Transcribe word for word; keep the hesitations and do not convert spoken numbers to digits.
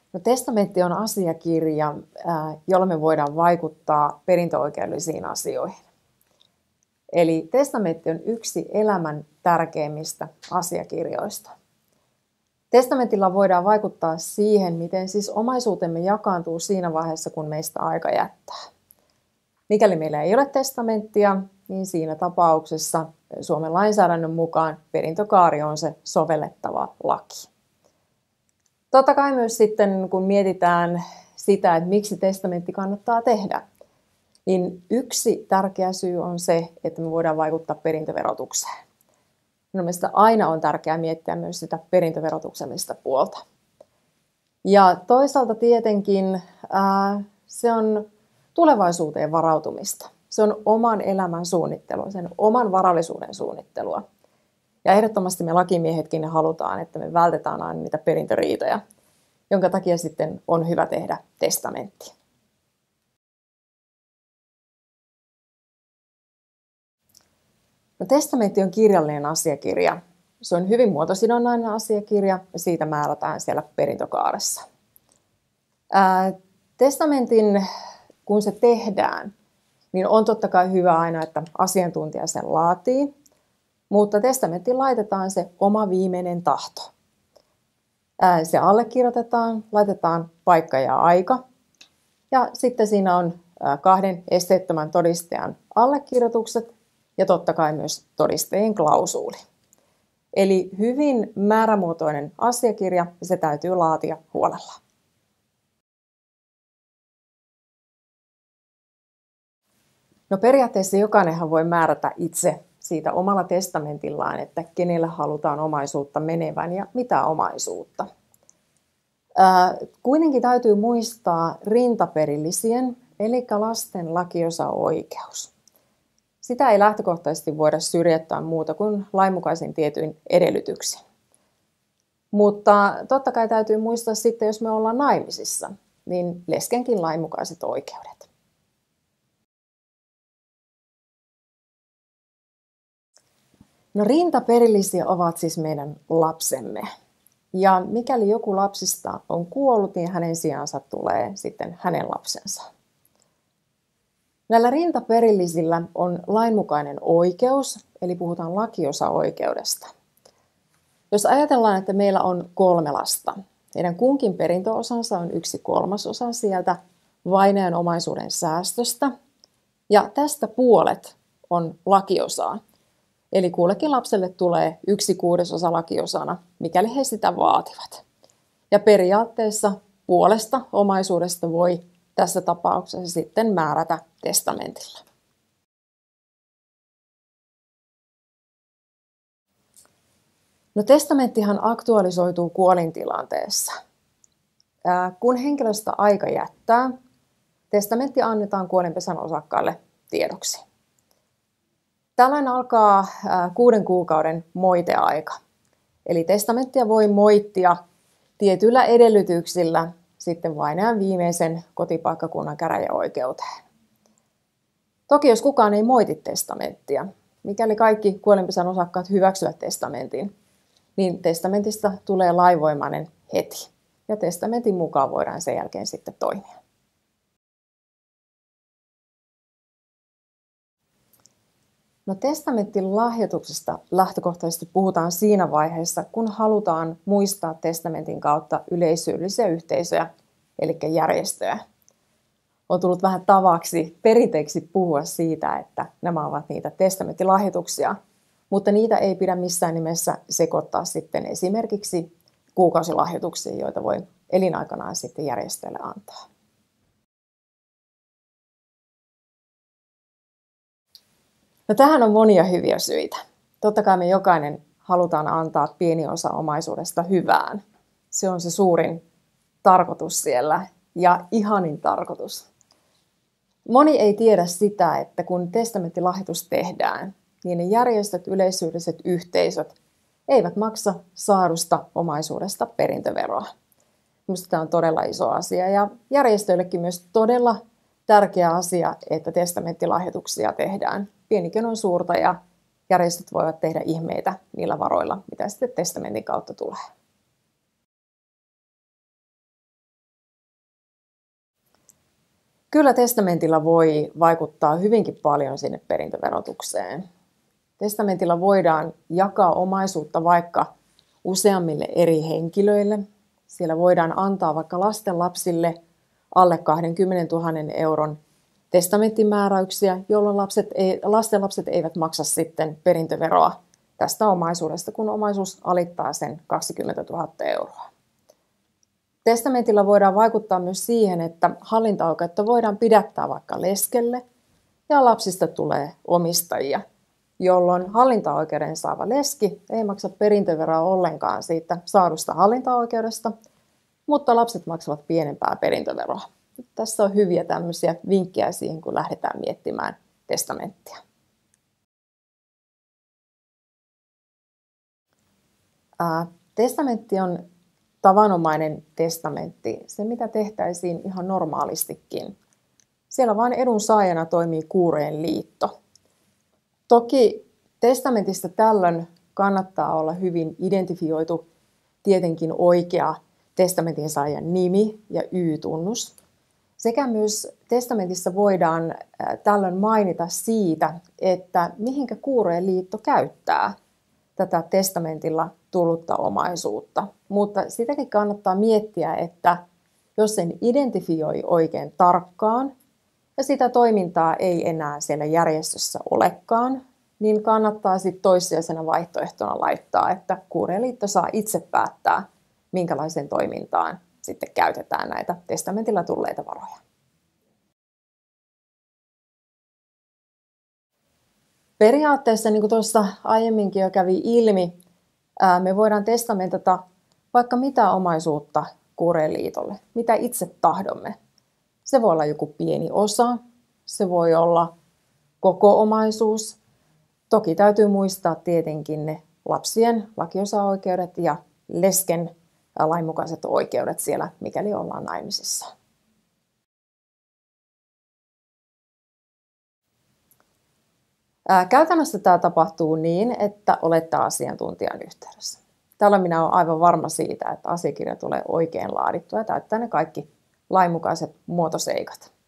No, testamentti on asiakirja, jolla me voidaan vaikuttaa perintöoikeudellisiin asioihin. Eli testamentti on yksi elämän tärkeimmistä asiakirjoista. Testamentilla voidaan vaikuttaa siihen, miten siis omaisuutemme jakaantuu siinä vaiheessa, kun meistä aika jättää. Mikäli meillä ei ole testamenttia, niin siinä tapauksessa Suomen lainsäädännön mukaan perintökaari on se sovellettava laki. Totta kai myös sitten, kun mietitään sitä, että miksi testamentti kannattaa tehdä, niin yksi tärkeä syy on se, että me voidaan vaikuttaa perintöverotukseen. Minun mielestä aina on tärkeää miettiä myös sitä perintöverotuksellista puolta. Ja toisaalta tietenkin ää, se on tulevaisuuteen varautumista. Se on oman elämän suunnittelua, sen oman varallisuuden suunnittelua. Ja ehdottomasti me lakimiehetkin halutaan, että me vältetään aina niitä perintöriitoja, jonka takia sitten on hyvä tehdä testamentti. No, testamentti on kirjallinen asiakirja. Se on hyvin muotosidonnainen asiakirja ja siitä määrätään siellä perintökaaressa. Ää, testamentin, kun se tehdään, niin on totta kai hyvä aina, että asiantuntija sen laatii, mutta testamenttiin laitetaan se oma viimeinen tahto. Ää, se allekirjoitetaan, laitetaan paikka ja aika ja sitten siinä on ää, kahden esteettömän todistajan allekirjoitukset ja totta kai myös todistajien klausuuli. Eli hyvin määrämuotoinen asiakirja ja se täytyy laatia huolella. No, periaatteessa jokainenhan voi määrätä itse siitä omalla testamentillaan, että kenelle halutaan omaisuutta menevän ja mitä omaisuutta. Ää, kuitenkin täytyy muistaa rintaperillisien, eli lasten lakiosaoikeus. Sitä ei lähtökohtaisesti voida syrjäyttää muuta kuin lainmukaisin tietyin edellytyksin. Mutta totta kai täytyy muistaa sitten, jos me ollaan naimisissa, niin leskenkin lainmukaiset oikeudet. No, rintaperillisiä ovat siis meidän lapsemme. Ja mikäli joku lapsista on kuollut, niin hänen sijansa tulee sitten hänen lapsensa. Näillä rintaperillisillä on lainmukainen oikeus, eli puhutaan lakiosaoikeudesta. Jos ajatellaan, että meillä on kolme lasta, heidän kunkin perintöosansa on yksi kolmasosa sieltä vainajan omaisuuden säästöstä, ja tästä puolet on lakiosaa. Eli kullekin lapselle tulee yksi kuudesosa lakiosana, mikäli he sitä vaativat. Ja periaatteessa puolesta omaisuudesta voi tässä tapauksessa sitten määrätä testamentilla. No, testamenttihan aktualisoituu kuolintilanteessa. Ää, kun henkilöstä aika jättää, testamentti annetaan kuolinpesän osakkaalle tiedoksi. Tällöin alkaa ää, kuuden kuukauden moiteaika. Eli testamenttia voi moittia tietyillä edellytyksillä sitten vainajan viimeisen kotipaikkakunnan käräjäoikeuteen. Toki jos kukaan ei moiti testamenttia, mikäli kaikki kuolinpesän osakkaat hyväksyvät testamentin, niin testamentista tulee lainvoimainen heti. Ja testamentin mukaan voidaan sen jälkeen sitten toimia. No, testamentin lahjoituksesta lähtökohtaisesti puhutaan siinä vaiheessa, kun halutaan muistaa testamentin kautta yleishyödyllisiä yhteisöjä, eli järjestöjä. On tullut vähän tavaksi, perinteeksi puhua siitä, että nämä ovat niitä testamenttilahjoituksia, mutta niitä ei pidä missään nimessä sekoittaa sitten esimerkiksi kuukausilahjoituksiin, joita voi elinaikanaan sitten järjestöille antaa. No, tähän on monia hyviä syitä. Totta kai me jokainen halutaan antaa pieni osa omaisuudesta hyvään. Se on se suurin tarkoitus siellä ja ihanin tarkoitus. Moni ei tiedä sitä, että kun testamenttilahjoitus tehdään, niin ne järjestöt, yleishyödylliset yhteisöt eivät maksa saadusta omaisuudesta perintöveroa. Minusta tämä on todella iso asia ja järjestöillekin myös todella tärkeä asia, että testamenttilahjoituksia tehdään. Pienikin on suurta ja järjestöt voivat tehdä ihmeitä niillä varoilla, mitä sitten testamentin kautta tulee. Kyllä testamentilla voi vaikuttaa hyvinkin paljon sinne perintöverotukseen. Testamentilla voidaan jakaa omaisuutta vaikka useammille eri henkilöille. Siellä voidaan antaa vaikka lastenlapsille alle kaksikymmentätuhatta euron testamenttimääräyksiä, jolloin lapset ei, lastenlapset eivät maksa sitten perintöveroa tästä omaisuudesta, kun omaisuus alittaa sen kaksikymmentätuhatta euroa. Testamentilla voidaan vaikuttaa myös siihen, että hallintaoikeutta voidaan pidättää vaikka leskelle ja lapsista tulee omistajia, jolloin hallintaoikeuden saava leski ei maksa perintöveroa ollenkaan siitä saadusta hallintaoikeudesta, mutta lapset maksavat pienempää perintöveroa. Tässä on hyviä tämmöisiä vinkkejä siihen, kun lähdetään miettimään testamenttia. Ää, testamentti on tavanomainen testamentti, se mitä tehtäisiin ihan normaalistikin. Siellä vain edunsaajana toimii kuurojen liitto. Toki testamentista tällöin kannattaa olla hyvin identifioitu tietenkin oikea testamentin saajan nimi ja Y-tunnus. Sekä myös testamentissa voidaan tällöin mainita siitä, että mihinkä kuurojen liitto käyttää tätä testamentilla tullutta omaisuutta. Mutta sitäkin kannattaa miettiä, että jos sen identifioi oikein tarkkaan ja sitä toimintaa ei enää siellä järjestössä olekaan, niin kannattaa sitten toissijaisena vaihtoehtona laittaa, että kuurojen liitto saa itse päättää, minkälaiseen toimintaan sitten käytetään näitä testamentilla tulleita varoja. Periaatteessa, niin kuin tuossa aiemminkin jo kävi ilmi, me voidaan testamentata vaikka mitä omaisuutta kuurojen liitolle, mitä itse tahdomme. Se voi olla joku pieni osa, se voi olla koko omaisuus. Toki täytyy muistaa tietenkin ne lapsien lakiosaoikeudet ja lesken lainmukaiset oikeudet siellä, mikäli ollaan naimisissa. Käytännössä tämä tapahtuu niin, että olette asiantuntijan yhteydessä. Tällöin minä olen aivan varma siitä, että asiakirja tulee oikein laadittua ja täyttää ne kaikki lainmukaiset muotoseikat.